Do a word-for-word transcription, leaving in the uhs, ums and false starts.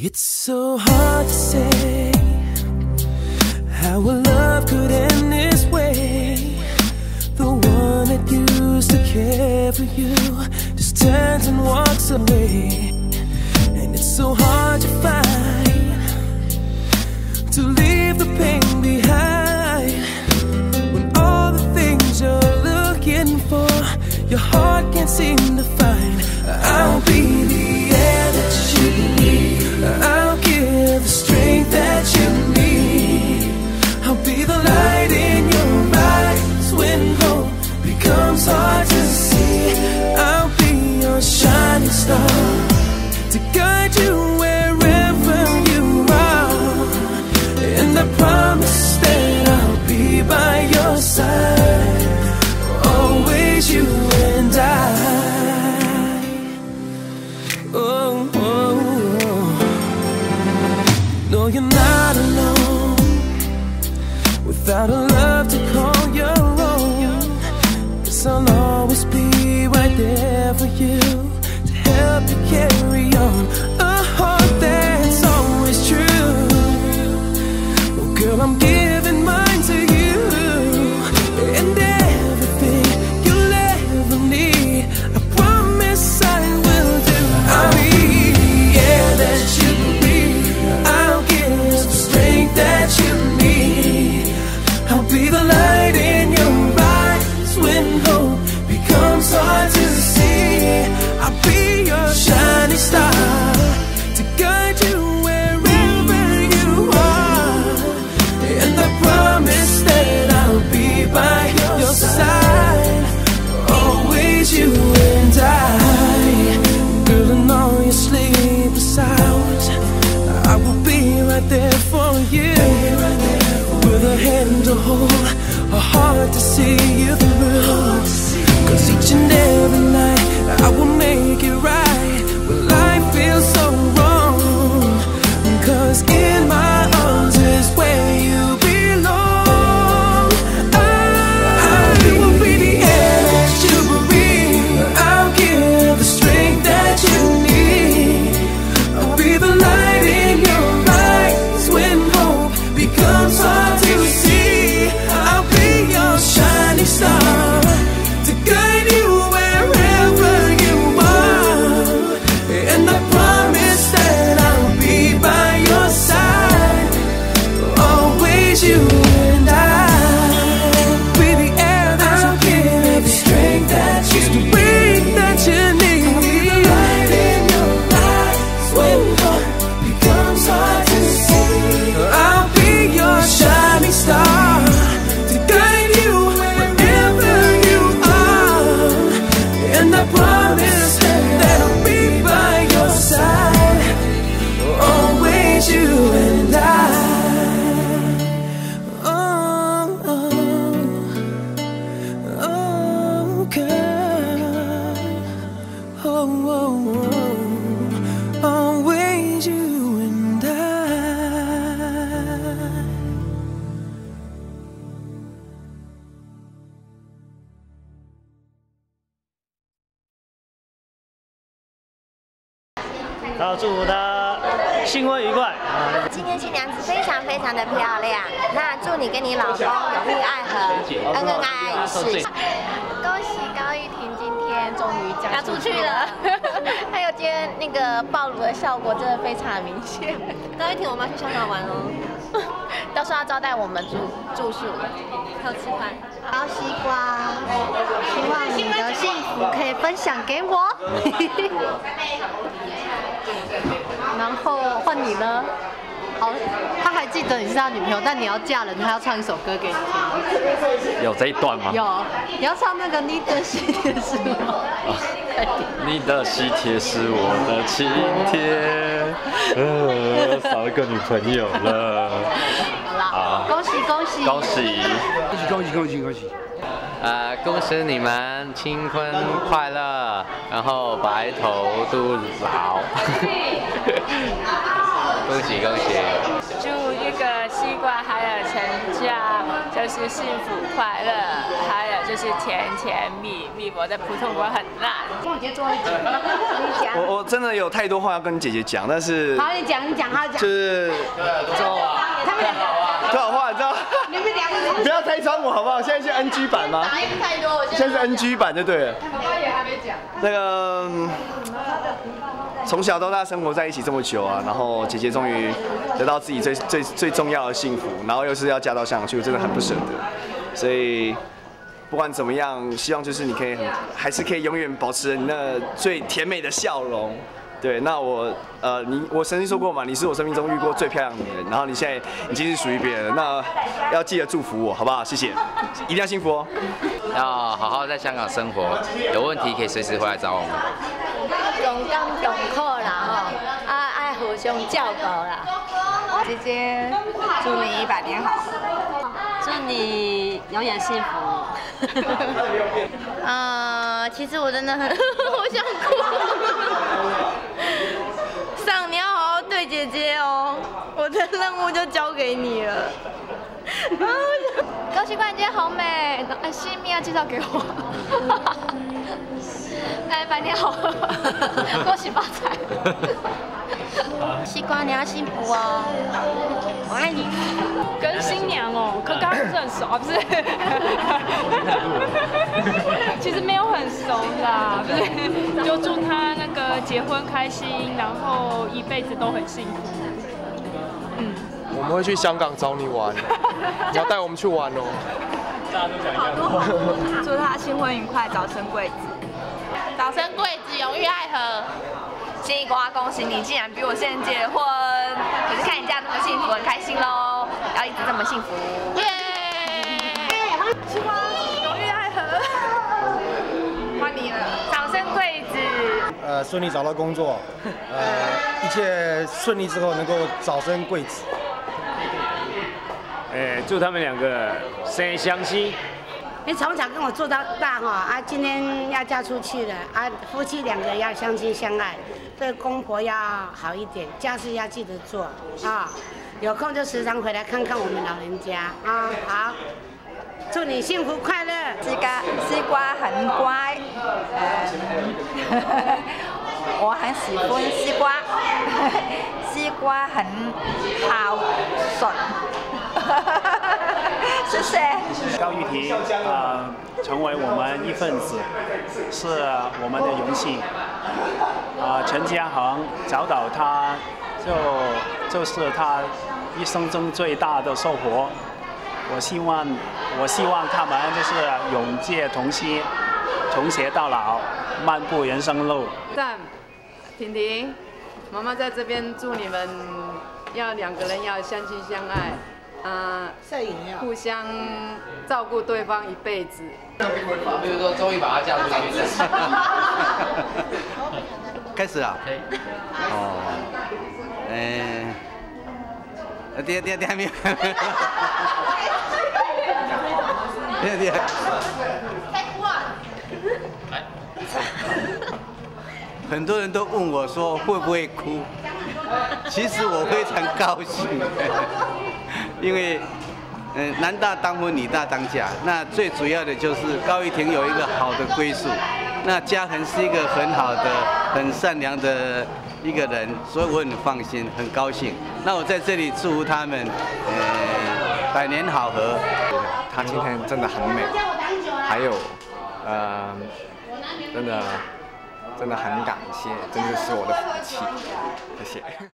It's so hard to say how a love could end this way. The one that used to care for you just turns and walks away. And it's so hard to find, to leave the pain behind, when all the things you're looking for, your heart can't seem to find. I'll be the air that you need, I'll give the strength that you need, I'll be the light in your eyes when hope becomes hard to see. I'll be your shining star to guide you wherever you are, and I promise that I'll be by your side, always you and I. Oh, oh, oh. No, you're not alone, without a love to call your own. Guess I'll always be right there for you, to help you carry on. A heart that's always true. Oh, girl, I'm giving mine to you, and everything you'll ever need, I promise I will do. I'll be the air that you breathe, I'll give the strength that you need, I'll be the light in your eyes when hope becomes hard to see. I'll be your shining star to guide you wherever you are, and I promise that I'll be by your side, always you and I. Girl, in all your sleepless hours, I will be right there for you, with a hand to hold, a heart to see you through. Cause each and every night I will make it right when life feels so wrong. Cause in my arms is where you belong. I will be the air that you breathe, I'll give the strength that you need, I'll be the light in your eyes when hope becomes hard to see. I'll be your shining star to guide you wherever you are, and I promise that I'll be by your side, always you and I. Be the air that you give, the strength that you need, that you need, I'll be the light in your eyes when hope becomes hard to see. I'll be your shining star to guide you wherever you are, and I promise that I'll be by your side, always you and I. Oh, oh, oh, girl. Oh, oh, oh, always you and I. 然后祝福他新婚愉快。 今天新娘子非常非常的漂亮，那祝你跟你老公永浴爱河，恩恩爱爱一世。 恭喜高玉婷今天终于嫁出去了，还有今天那个暴露的效果真的非常明显。高玉婷，我们要去香港玩哦，到时候要招待我们住住宿，还有吃饭。 包西瓜，希望你的幸福可以分享给我。然后换你了。好，他还记得你是他女朋友，但你要嫁人，他要唱一首歌给你听。 有这一段吗？ 有，你要唱那个你的喜帖是吗？ 你的喜帖是我的请帖，呃，少一个女朋友了。 好啦，恭喜恭喜恭喜恭喜恭喜恭喜！ 呃，恭喜你们新婚快乐，然后白头到老。恭喜恭喜！ 祝一个西瓜还有成家就是幸福快乐，还有就是甜甜蜜蜜。我的普通话很烂。 你就做一集，你讲我我真的有太多话要跟姐姐讲，但是好，你讲，你讲，他讲。 就是他们两个多少话，你知道？ 你们两个不要拆穿我好不好？现在是 N G 版吗？ 打印太多，我现在是 N G 版就对了。 他妈也还没讲。 那个从小到大生活在一起这么久啊，然后姐姐终于得到自己最最最重要的幸福，然后又是要嫁到香港去，我真的很不舍得。所以不管怎么样，希望就是你可以很还是可以永远保持你那最甜美的笑容。对，那我呃，你我曾经说过嘛，你是我生命中遇过最漂亮的女人，然后你现在已经是属于别人了，那要记得祝福我，好不好？谢谢，一定要幸福哦。 要好好在香港生活，有问题可以随时回来找我们。 共甘共苦啦吼，啊爱互相照顾啦。 姐姐，祝你百年好， 祝你永远幸福。 呃，其实我真的很，我想哭。上，你要好好对姐姐哦，我的任务就交给你了。 高希冠今天好美，哎，西米要介绍给我。哎，百年好合，恭喜发财。 西瓜，你要幸福哦，我爱你。 跟新娘哦，可刚刚不是很熟啊，不是？其实没有很熟啦，不是？就祝他那个结婚开心，然后一辈子都很幸福。 嗯，我们会去香港找你玩，你要带我们去玩哦。 好多，祝他新婚愉快，早生贵子。 早生贵子，永浴爱河。西瓜，恭喜你竟然比我先结婚！可是看你家那么幸福，很开心喽，要一直这么幸福。耶！ 西瓜，永浴爱河，换你了， 早生贵子。 呃，顺利找到工作，呃，一切顺利之后能够早生贵子。 哎，祝他们两个生相惜。 你从小跟我做到大哈啊，今天要嫁出去了啊，夫妻两个要相亲相爱，对公婆要好一点，家事要记得做啊。有空就时常回来看看我们老人家啊。好，祝你幸福快乐。 西瓜，西瓜很乖，呃，我很喜欢西瓜，西瓜很孝顺。谢谢。 高玉婷啊、呃，成为我们一份子，是我们的荣幸。啊、呃，陈嘉恒找到他，就就是他一生中最大的收获。我希望，我希望他们就是永结同心，从携到老，漫步人生路。 赞，婷婷，妈妈在这边祝你们要两个人要相亲相爱。啊，互相照顾对方一辈子。 比如说，终于把她嫁出去。 开始了。哦。诶、呃，第第第还没有。第第。 太哭啊！ 来。很多人都问我说会不会哭，其实我非常高兴。因为，嗯、呃，男大当婚，女大当嫁。那最主要的就是高玉婷有一个好的归宿，那嘉恒是一个很好的、很善良的一个人，所以我很放心，很高兴。那我在这里祝福他们，呃，百年好合。 她今天真的很美，还有，呃，真的，真的很感谢，真的是我的福气，谢谢。